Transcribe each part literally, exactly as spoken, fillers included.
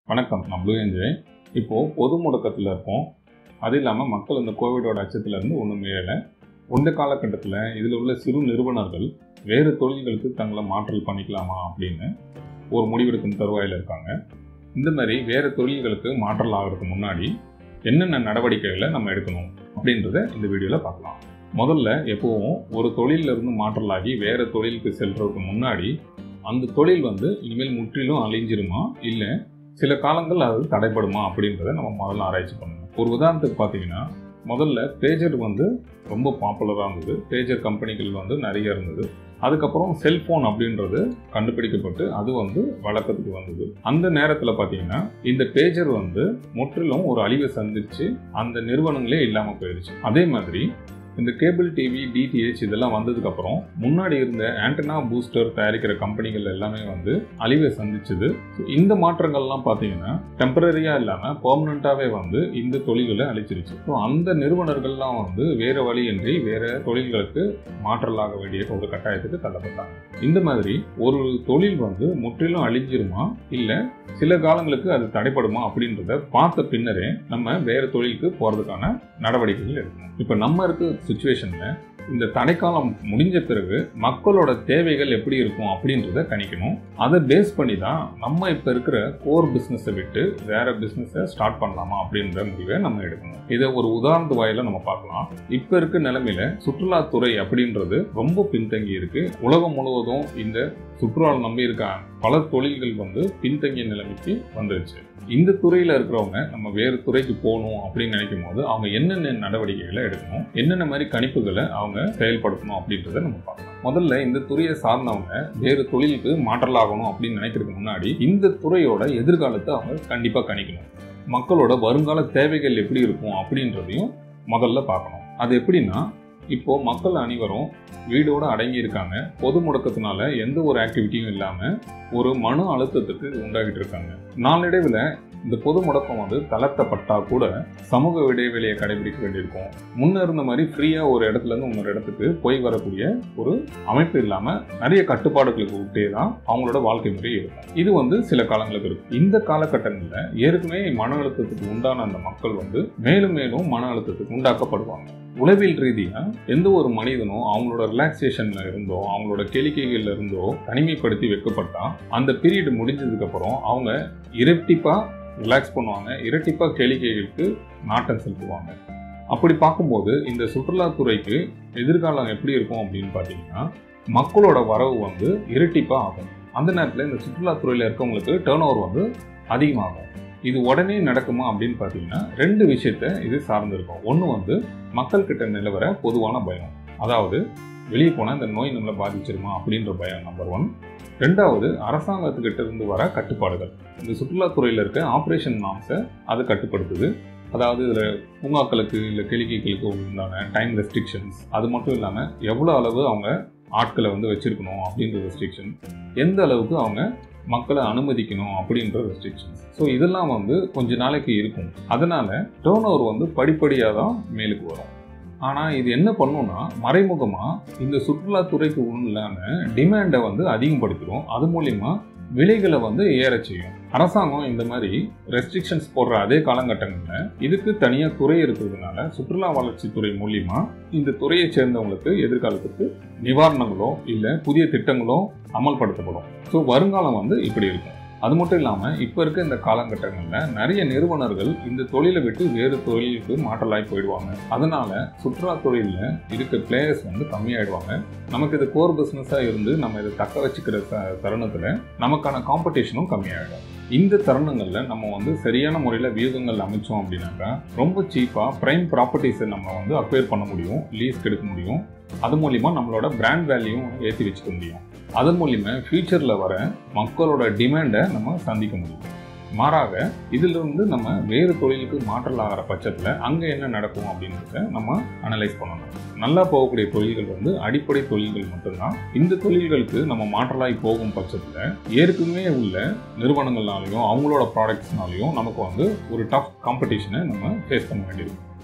வணக்கம், நான் blue enjoy. இப்போது பொது முடக்கத்தில் இருக்கோம். அது இல்லாமல் மக்கள் இந்த கோவிடோட அச்சத்திலேருந்து ஒன்றும் மீறலை. இந்த காலகட்டத்தில் இதில் உள்ள சிறு நிறுவனர்கள் வேறு தொழில்களுக்கு தங்களை மாற்றல் பண்ணிக்கலாமா அப்படின்னு ஒரு முடிவெடுக்கும் தருவாயில் இருக்காங்க. இந்த மாதிரி வேறு தொழில்களுக்கு மாற்றல் ஆகிறதுக்கு முன்னாடி என்னென்ன நடவடிக்கைகளை நம்ம எடுக்கணும் அப்படின்றத இந்த வீடியோவில் பார்க்கலாம். முதல்ல எப்போவும் ஒரு தொழிலிருந்து மாற்றலாகி வேறு தொழிலுக்கு செல்றதுக்கு முன்னாடி அந்த தொழில் வந்து இனிமேல் முற்றிலும் அழிஞ்சிருமா இல்லை சில காலங்கள் அது தடைப்படுமா அப்படின்றத நம்ம முதல்ல ஆராய்ச்சி பண்ணணும். ஒரு உதாரணத்துக்கு பார்த்தீங்கன்னா, முதல்ல பேஜர் வந்து ரொம்ப பாப்புலராக இருந்தது. பேஜர் கம்பெனிகள் வந்து நிறைய இருந்தது. அதுக்கப்புறம் செல்ஃபோன் அப்படின்றது கண்டுபிடிக்கப்பட்டு அது வந்து வழக்கத்துக்கு வந்தது. அந்த நேரத்தில் பார்த்தீங்கன்னா இந்த பேஜர் வந்து முற்றிலும் ஒரு அழிவை சந்திச்சு அந்த நிறுவனங்களே இல்லாமல் போயிடுச்சு. அதே மாதிரி இந்த கேபிள் டிவி, டிடிஹெச் இதெல்லாம் வந்ததுக்கப்புறம் முன்னாடி இருந்த ஆண்டனா பூஸ்டர் தயாரிக்கிற கம்பெனிகள் எல்லாமே வந்து அழிவை சந்திச்சுது. இந்த மாற்றங்கள்லாம் பார்த்தீங்கன்னா டெம்பரரியாக இல்லாமல் பெர்மனண்ட்டாகவே வந்து இந்த தொழில்களை அழிச்சிருச்சு. ஸோ அந்த நிறுவனர்கள்லாம் வந்து வேறு வழியின்றி வேறு தொழில்களுக்கு மாற்றலாக வேண்டிய ஒரு கட்டாயத்துக்கு தள்ளப்பட்டாங்க. இந்த மாதிரி ஒரு தொழில் வந்து முற்றிலும் அழிஞ்சிருமா இல்லை சில காலங்களுக்கு அது தடைப்படுமா அப்படின்றத பார்த்த பின்னரே நம்ம வேறு தொழிலுக்கு போகிறதுக்கான நடவடிக்கைகள் எடுக்கணும். இப்போ நம்ம இருக்க சுச்சுவேஷனில் இந்த தடைக்காலம் முடிஞ்ச பிறகு மக்களோட தேவைகள் எப்படி இருக்கும் அப்படின்றத கணிக்கணும். அதை பேஸ் பண்ணி தான் நம்ம இப்போ இருக்கிற கோர் பிஸ்னஸை விட்டு வேற பிஸ்னஸை ஸ்டார்ட் பண்ணலாமா அப்படின்ற முடிவை நம்ம எடுக்கணும். இதை ஒரு உதாரணத்து வாயில நம்ம பார்க்கலாம். இப்போ இருக்க நிலைமையில சுற்றுலாத்துறை அப்படின்றது ரொம்ப பின்தங்கி இருக்கு. உலகம் முழுவதும் இந்த சுற்றுலாவை நம்பி இருக்க பல தொழில்கள் வந்து பின்தங்கிய நிலைமைக்கு வந்துருச்சு. இந்த துறையில் இருக்கிறவங்க நம்ம வேறு துறைக்கு போகணும் அப்படின்னு நினைக்கும் போது அவங்க என்னென்ன நடவடிக்கைகளை எடுக்கணும், என்னென்ன மாதிரி கணிப்புகளை அவங்க செயல்படுத்தணும் அப்படின்றத நம்ம பார்க்கலாம். முதல்ல இந்த துறையை சார்ந்தவங்க வேறு தொழிலுக்கு மாற்றலாகணும் அப்படின்னு நினைக்கிறதுக்கு முன்னாடி இந்த துறையோட எதிர்காலத்தை அவங்க கண்டிப்பாக கணிக்கணும். மக்களோட வருங்கால தேவைகள் எப்படி இருக்கும் அப்படின்றதையும் முதல்ல பார்க்கணும். அது எப்படின்னா, இப்போ மக்கள் அனைவரும் வீடோடு அடங்கி இருக்காங்க. பொது முடக்கத்தினால எந்த ஒரு ஆக்டிவிட்டியும் இல்லாமல் ஒரு மன அழுத்தத்துக்கு உண்டாகிட்டு இருக்காங்க. நாளடைவில் இந்த பொது முடக்கம் வந்து தளர்த்தப்பட்டா கூட சமூக இடைவெளியை கடைபிடிக்க வேண்டியிருக்கும். முன்ன இருந்த மாதிரி ஃப்ரீயா ஒரு இடத்துல இருந்து இன்னொரு இடத்துக்கு போய் வரக்கூடிய ஒரு அமைப்பு இல்லாம நிறைய கட்டுப்பாடுகளுக்கு விட்டே தான் அவங்களோட வாழ்க்கை முறை இருக்கும். இது வந்து சில காலங்களுக்கு இருக்கும். இந்த காலகட்டங்களில் ஏற்கனவே மன அழுத்தத்துக்கு உண்டான அந்த மக்கள் வந்து மேலும் மேலும் மன அழுத்தத்துக்கு உண்டாக்கப்படுவாங்க. உளவியல் ரீதியா எந்த ஒரு மனிதனும் அவங்களோட ரிலாக்ஸேஷன்ல இருந்தோ அவங்களோட கேளிக்கைகள்ல இருந்தோ தனிமைப்படுத்தி வைக்கப்பட்டா அந்த பீரியட் முடிஞ்சதுக்கு அப்புறம் அவங்க இரட்டிப்பா ரிலாக்ஸ் பண்ணுவாங்க, இரட்டிப்பா கேளிக்கைகளுக்கு நாட்டம் செலுத்துவாங்க. அப்படி பார்க்கும்போது இந்த சுற்றுலாத்துறைக்கு எதிர்காலம் எப்படி இருக்கும் அப்படின்னு பார்த்தீங்கன்னா, மக்களோட வரவு வந்து இரட்டிப்பா ஆகும். அந்த நேரத்தில் இந்த சுற்றுலாத்துறையில் இருக்கவங்களுக்கு டேர்ன் ஓவர் வந்து அதிகமாகும். இது உடனே நடக்குமா அப்படின்னு பார்த்தீங்கன்னா ரெண்டு விஷயத்த இது சார்ந்திருக்கும். ஒன்று வந்து மக்கள்கிட்ட நிலவர பொதுவான பயம், அதாவது வெளியே போனால் இந்த நோய் நம்மளை பாதிச்சிருமா அப்படின்ற பயம் நம்பர் ஒன். ரெண்டாவது அரசாங்கத்துக்கிட்ட இருந்து வர கட்டுப்பாடுகள். இந்த சுற்றுலாத்துறையில் இருக்க ஆப்ரேஷன் நாம்ஸை அது கட்டுப்படுத்துது. அதாவது இதில் பூங்காக்களுக்கு இல்லை கேளிக்கைகளுக்கு உண்டான டைம் ரெஸ்ட்ரிக்ஷன்ஸ், அது மட்டும் இல்லாமல் எவ்வளோ அளவு அவங்க ஆட்களை வந்து வச்சிருக்கணும் அப்படின்ற ரெஸ்ட்ரிக்ஷன், எந்த அளவுக்கு அவங்க மக்களை அனுமதிக்கணும் அப்படின்ற ரெஸ்ட்ரிக்ஷன்ஸ். ஸோ இதெல்லாம் வந்து கொஞ்ச நாளைக்கு இருக்கும். அதனால டேர்ன் ஓவர் வந்து படிப்படியாக தான் மேலுக்கு வரும். ஆனால் இது என்ன பண்ணுன்னா மறைமுகமாக இந்த சுற்றுலாத்துறைக்கு உள்ளான டிமாண்டை வந்து அதிகப்படுத்திடும். அது மூலிமா விலைகளை வந்து ஏற செய்யும். அரசாங்கம் இந்த மாதிரி ரெஸ்ட்ரிக்ஷன்ஸ் போடுற அதே காலகட்டங்களில் இதுக்கு தனியாக துறை இருக்கிறதுனால சுற்றுலா வளர்ச்சித்துறை மூலிமா இந்த துறையை சேர்ந்தவங்களுக்கு எதிர்காலத்துக்கு நிவாரணங்களோ இல்லை புதிய திட்டங்களோ அமல்படுத்தப்படும். ஸோ வருங்காலம் வந்து இப்படி இருக்கும். அது மட்டும் இல்லாமல் இப்போ இருக்க இந்த காலகட்டங்களில் நிறைய நிறுவனர்கள் இந்த தொழிலை விட்டு வேறு தொழிலுக்கு மாற்றலாகி போயிடுவாங்க. அதனால சுற்றுலா தொழிலில் இருக்க பிளேயர்ஸ் வந்து கம்மியாயிடுவாங்க. நமக்கு இது கோர் பிஸ்னஸாக இருந்து நம்ம இதை தக்க வச்சுக்கிற தருணத்தில் நமக்கான காம்படிஷனும் கம்மியாயிடும். இந்த தருணங்களில் நம்ம வந்து சரியான முறையில் வியூகங்கள் அமைச்சோம் அப்படின்னாக்கா ரொம்ப சீப்பாக ப்ரைம் ப்ராப்பர்ட்டிஸை நம்ம வந்து அக்வயர் பண்ண முடியும், லீஸ்க்கு எடுக்க முடியும். அது மூலிமா நம்மளோட பிராண்ட் வேல்யூவும் ஏற்றி வச்சுக்க முடியும். அது மூலிமா ஃபியூச்சரில் வர மக்களோட டிமாண்டை நம்ம சந்திக்க முடியும். மாறாக இதிலிருந்து நம்ம வேறு தொழிலுக்கு மாற்றல் ஆகிற பட்சத்தில் அங்கே என்ன நடக்கும் அப்படின்றத நம்ம அனலைஸ் பண்ணணும். நல்லா போகக்கூடிய தொழில்கள் வந்து அடிப்படை தொழில்கள் மட்டும்தான். இந்த தொழில்களுக்கு நம்ம மாற்றலாகி போகும் பட்சத்தில் ஏற்கனவே உள்ள நிறுவனங்கள்னாலையும் அவங்களோட ப்ராடக்ட்ஸ்னாலையும் நமக்கு வந்து ஒரு டஃப் காம்படிஷனை நம்ம ஃபேஸ் பண்ண வேண்டியிருக்கும்.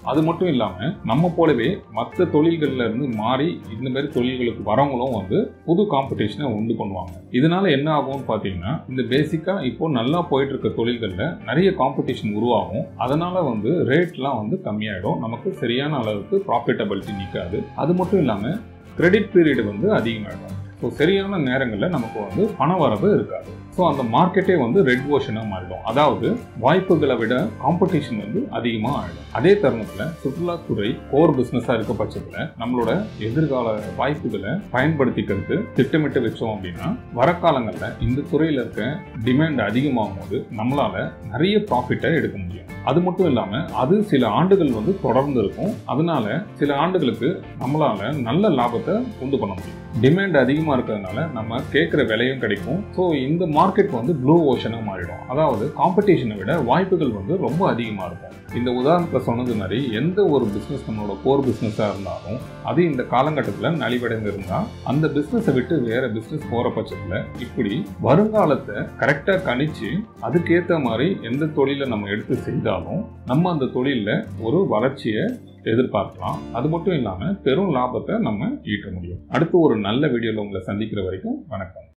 அது மட்டும் இல்லாம நம்ம போலவே மற்ற தொழில்கள்ல இருந்து மாறி இந்த மாதிரி தொழில்களுக்கு வரவங்களும் வந்து புது காம்படிஷனை உண்டு பண்ணுவாங்க. இதனால என்ன ஆகும்னு பாத்தீங்கன்னா, இந்த பேசிக்கா இப்போ நல்லா போயிட்டு இருக்க தொழில்கள்ல நிறைய காம்படிஷன் உருவாகும். அதனால வந்து ரேட்லாம் வந்து கம்மியாயிடும். நமக்கு சரியான அளவுக்கு ப்ராஃபிட்டபிலிட்டி நிற்காது. அது மட்டும் இல்லாம கிரெடிட் பீரியட் வந்து அதிகமாகிடும். ஸோ சரியான நேரங்களில் நமக்கு வந்து பண வரவு இருக்காது. ஸோ அந்த மார்க்கெட்டே வந்து ரெட் ஓஷனாக மாறிடும். அதாவது வாய்ப்புகளை விட காம்படிஷன் வந்து அதிகமாக ஆகிடும். அதே தருணத்தில் சுற்றுலாத்துறை கோர் பிஸ்னஸாக இருக்க பட்சத்தில் நம்மளோட எதிர்கால வாய்ப்புகளை பயன்படுத்திக்கிறது திட்டமிட்டு வச்சோம் அப்படின்னா, வர காலங்களில் இந்த துறையில் இருக்க டிமாண்ட் அதிகமாகும் போது நம்மளால நிறைய ப்ராஃபிட்டை எடுக்க முடியும். அது மட்டும் இல்லாமல் அது சில ஆண்டுகள் வந்து தொடர்ந்து இருக்கும். அதனால சில ஆண்டுகளுக்கு நம்மளால நல்ல லாபத்தை உண்டு பண்ண முடியும். டிமாண்ட் அதிகமாக இருக்கிறதுனால நம்ம கேட்குற விலையும் கிடைக்கும். ஸோ இந்த மார்க்கெட் வந்து ப்ளூ ஓஷனாக மாறிடும். அதாவது காம்படிஷனை விட வாய்ப்புகள் வந்து ரொம்ப அதிகமாக இருக்கும். இந்த உதாரணத்தை சொன்னது மாதிரி எந்த ஒரு பிஸ்னஸ் நம்மளோட கோர் பிஸ்னஸாக இருந்தாலும் அது இந்த காலகட்டத்தில் நலிவடைந்து இருந்தால் அந்த பிஸ்னஸை விட்டு வேற பிஸ்னஸ் போகிற பட்சத்தில் இப்படி வருங்காலத்தை கரெக்டாக கணிச்சு அதுக்கேற்ற மாதிரி எந்த தொழிலை நம்ம எடுத்து செய்தாலும் நம்ம அந்த தொழிலில் ஒரு வளர்ச்சியை எதிர்பார்க்கலாம். அது மட்டும் இல்லாமல் பெரும் லாபத்தை நம்ம ஈட்ட முடியும். அடுத்து ஒரு நல்ல வீடியோவில் உங்களை சந்திக்கிற வரைக்கும் வணக்கம்.